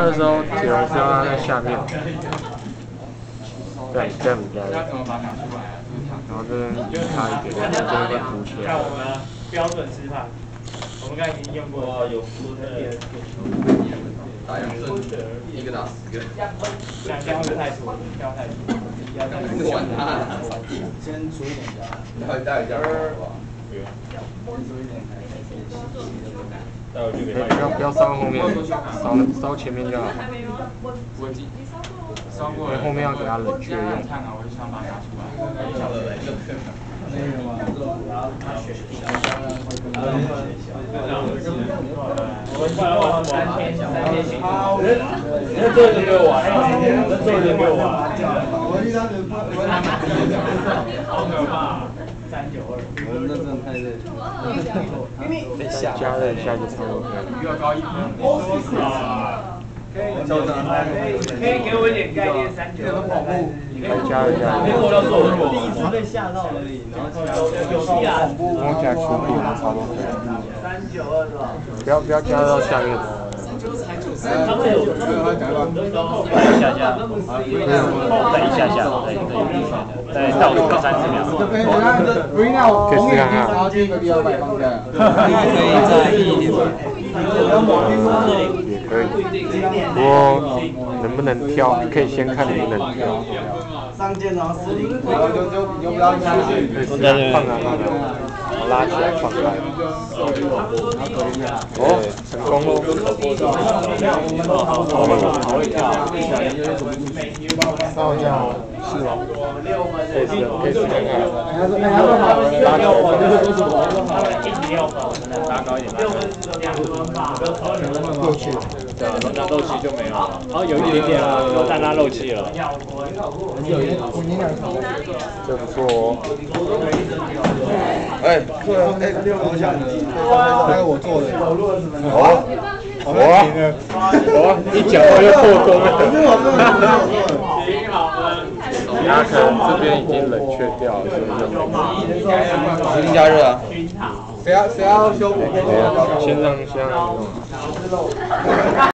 的时候，铁笼是要拉在下面，对，这样比较热。然后这边差一点，这边会凸起来。 看我们标准示范，我们刚才已经用过，有打2胜，一个打10个。 这样会太粗，这样太粗。 管他， 先出一点夹， 然后带一下好不好？ 不要烧后面，烧前面就好。因为后面要给它冷却用。 我就想把它拿出来。 那个嘛，然后他选一下， 3天行。那做一个给我玩，那做一个给我玩。好可怕！392。 那真的太累了。 加热一下就差不多可以了。 又要高1分。可以给我一点概念，392。 再加一下。 第一次被吓到而已，然后摸起来粗一点，差不多可以了。 392是吧？ 不要加到下面。 他们有一下下，再一下下，再倒数个30秒。 可以试看看。 可以再硬一点吗？ 也可以。不过能不能跳，可以先看能不能跳。 上键然后40，然后就不要下去。 放啊，拉起来放开。哦，成功喽！稍一下，是吗？可以试看看。拉起来放开。 拉高一点， 漏气了。 对啊，那漏气就没有了。哦，有一点点了，但它漏气了。 这不错哦。 哎，对啊，哎，好像那个我做的。 一讲话就破功了。它可能这边已经冷却掉了，所以就没。 已经加热啊。 谁要修补？ 先让。